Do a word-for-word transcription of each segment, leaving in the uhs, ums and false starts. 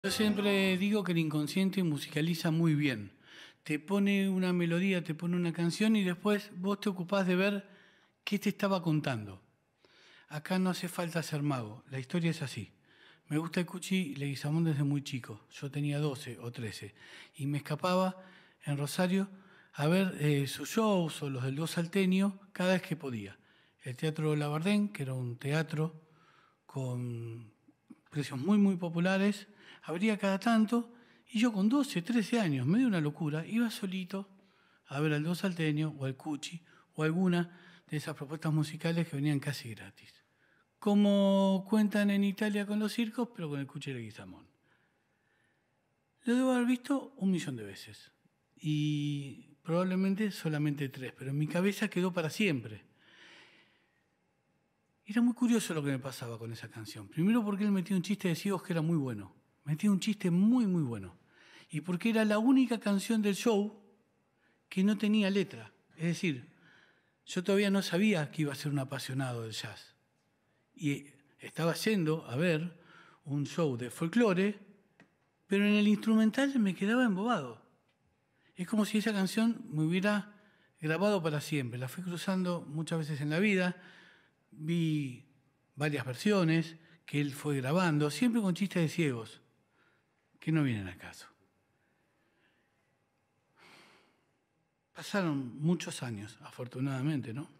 Yo siempre digo que el inconsciente musicaliza muy bien. Te pone una melodía, te pone una canción y después vos te ocupás de ver qué te estaba contando. Acá no hace falta ser mago, la historia es así. Me gusta el Cuchi Leguizamón desde muy chico. Yo tenía doce o trece y me escapaba en Rosario a ver eh, sus shows o los del Dúo Salteño cada vez que podía. El Teatro Labardén, que era un teatro con precios muy, muy populares, abría cada tanto, y yo con doce, trece años, medio una locura, iba solito a ver al Dúo Salteño o al Cuchi o alguna de esas propuestas musicales que venían casi gratis. Como cuentan en Italia con los circos, pero con el Cuchi Leguizamón. Lo debo haber visto un millón de veces, y probablemente solamente tres, pero en mi cabeza quedó para siempre. Era muy curioso lo que me pasaba con esa canción. Primero porque él metía un chiste de ciegos que era muy bueno. Metía un chiste muy, muy bueno. Y porque era la única canción del show que no tenía letra. Es decir, yo todavía no sabía que iba a ser un apasionado del jazz. Y estaba yendo a ver un show de folclore, pero en el instrumental me quedaba embobado. Es como si esa canción me hubiera grabado para siempre. La fui cruzando muchas veces en la vida. Vi varias versiones que él fue grabando, siempre con chistes de ciegos, que no vienen al caso. Pasaron muchos años, afortunadamente, ¿no?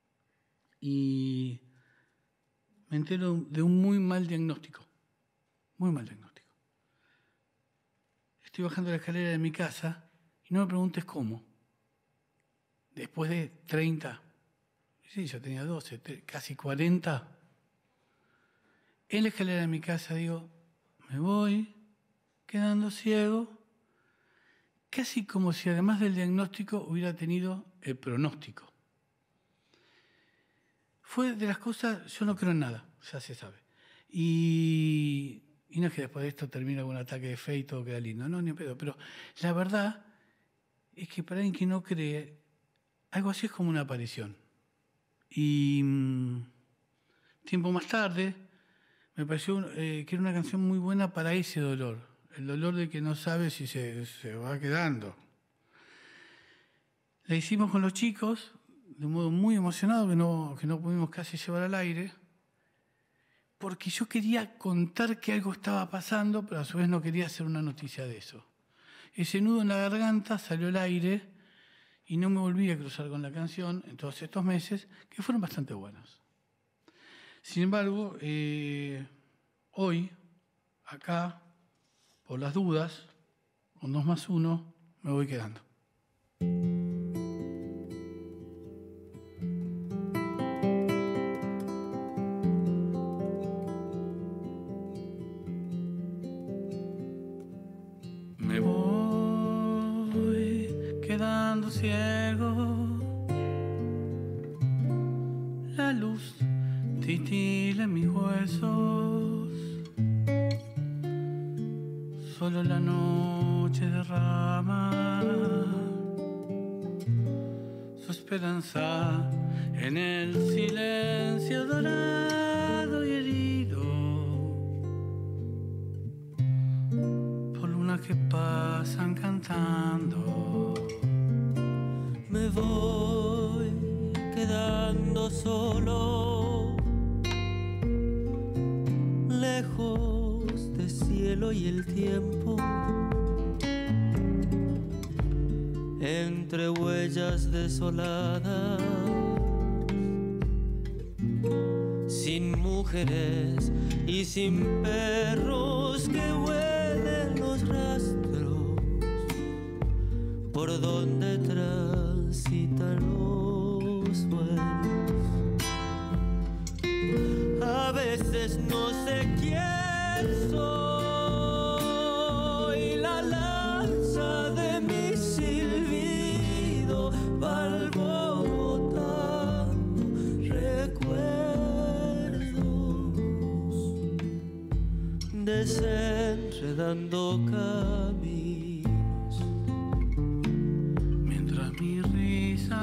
Y me entero de un muy mal diagnóstico, muy mal diagnóstico. Estoy bajando la escalera de mi casa y no me preguntes cómo. Después de treinta, sí, yo tenía doce, casi cuarenta. En la escalera de mi casa digo, me voy quedando ciego, casi como si además del diagnóstico hubiera tenido el pronóstico. Fue de las cosas, yo no creo en nada, ya se sabe. Y, y no es que después de esto termine con un ataque de fe y todo queda lindo, no, ni en pedo. Pero la verdad es que para alguien que no cree, algo así es como una aparición. Y mmm, tiempo más tarde me pareció eh, que era una canción muy buena para ese dolor, el dolor de que no sabe si se, se va quedando. La hicimos con los chicos de un modo muy emocionado que no, que no pudimos casi llevar al aire, porque yo quería contar que algo estaba pasando, pero a su vez no quería hacer una noticia de eso. Ese nudo en la garganta salió al aire y no me volví a cruzar con la canción en todos estos meses, que fueron bastante buenos. Sin embargo, eh, hoy, acá, por las dudas, con dos más uno, me voy quedando. Me voy quedando ciego. La luz titila en mis huesos, solo la noche derrama su esperanza en el silencio dorado y herido por lunas que pasan cantando. Me voy quedando solo, lejos del cielo y el tiempo, entre huellas desoladas, sin mujeres y sin perros que huelen los rastros por donde transitan los sueños. A veces no sé quién soy, la lanza de mi silbido va botando recuerdos, desenredando caminos, mientras mi risa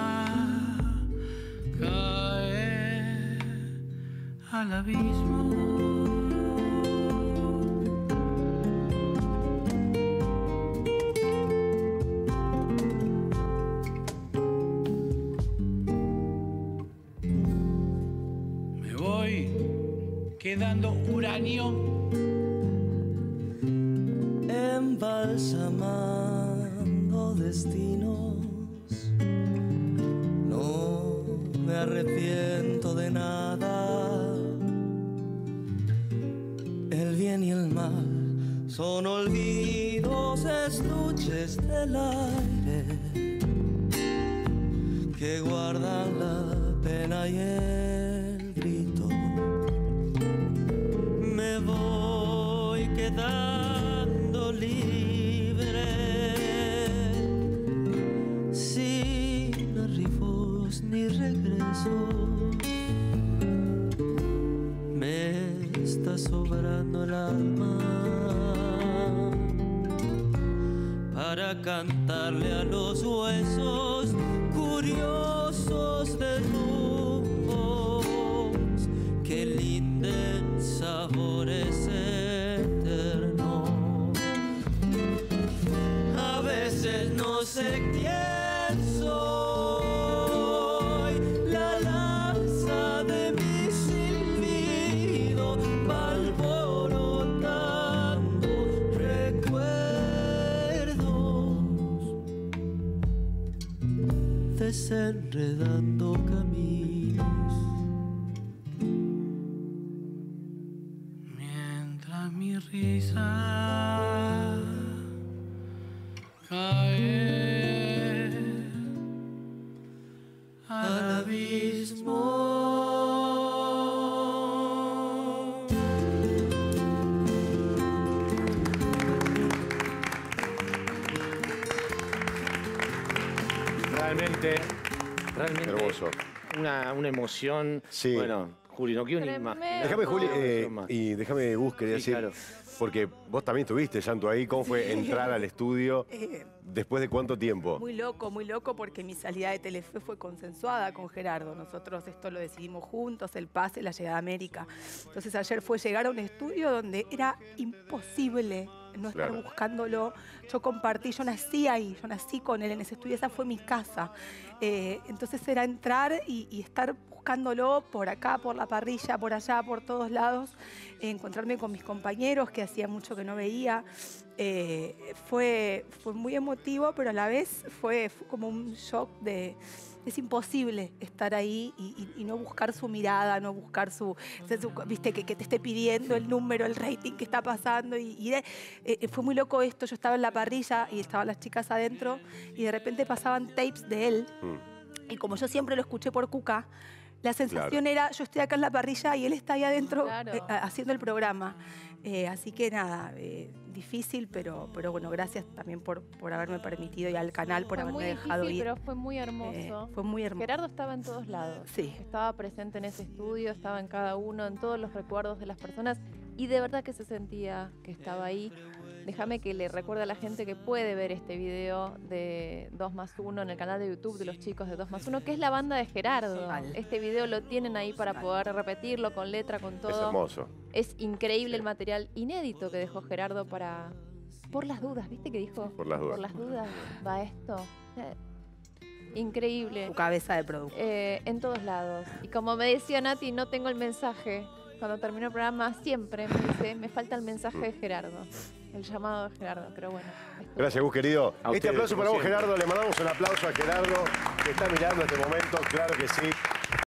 cae al abismo. quedando uranio. Embalsamando destinos, no me arrepiento de nada. El bien y el mal son olvidos, estuches del aire que guardan la pena y el grito. Me voy quedando libre, sin arribos ni regresos. Me está sobrando el alma para cantarle a los huesos curiosos desnudos que linden sabores eternos. A veces no sé quién soy, la lanza de mi silbido va alborotando recuerdos, desenredando caminos. Mientras mi risa cae al abismo. Realmente, realmente Hermoso. Una, una emoción. Sí. Bueno, Juli, no quiero ni más. Tremendo. Déjame, Juli, Una eh, emoción más. y déjame, Gus, quería Sí, decir, claro. porque vos también tuviste llanto ahí, ¿cómo fue entrar al estudio? Eh, ¿Después de cuánto tiempo? Muy loco, muy loco, porque mi salida de Telefe fue consensuada con Gerardo. Nosotros esto lo decidimos juntos, el pase, la llegada a América. Entonces ayer fue llegar a un estudio donde era imposible no estar Claro. buscándolo. Yo compartí, yo nací ahí, yo nací con él en ese estudio, esa fue mi casa. Eh, entonces era entrar y, y estar buscándolo por acá, por la parrilla, por allá, por todos lados, eh, encontrarme con mis compañeros que hacía mucho que no veía. Eh, fue, fue muy emotivo, pero a la vez fue, fue como un shock de... Es imposible estar ahí y, y- y no buscar su mirada, no buscar su... su- viste, que, que te esté pidiendo el número, el rating que está pasando. Y, y de- eh, fue muy loco esto. Yo estaba en la parrilla y estaban las chicas adentro y de repente pasaban tapes de él. Mm. Y como yo siempre lo escuché por Cuca, la sensación Claro. era, yo estoy acá en la parrilla y él está ahí adentro Claro. eh, haciendo el programa. Eh, así que nada, eh, difícil, pero, pero bueno, gracias también por, por haberme permitido y al canal por Fue haberme muy dejado difícil, ir. pero fue muy hermoso. Eh, fue muy hermoso. Gerardo estaba en todos lados. Sí. Estaba presente en ese estudio, estaba en cada uno, en todos los recuerdos de las personas y de verdad que se sentía que estaba ahí. Déjame que le recuerde a la gente que puede ver este video de dos más uno en el canal de YouTube de los chicos de dos más uno, que es la banda de Gerardo. Vale. Este video lo tienen ahí para poder repetirlo con letra, con todo. Es hermoso. Es increíble el material inédito que dejó Gerardo para... Por las dudas, ¿viste que dijo? Por las dudas. Por las dudas va esto. Eh, increíble. Su cabeza de producto. Eh, en todos lados. Y como me decía Nati, no tengo el mensaje. Cuando termino el programa siempre me dice, me falta el mensaje de Gerardo. El llamado de Gerardo, pero bueno. esto- Gracias, Gus, querido. A Este ustedes, aplauso como para vos, siempre. Gerardo. Le mandamos un aplauso a Gerardo, que está mirando este momento, claro que sí.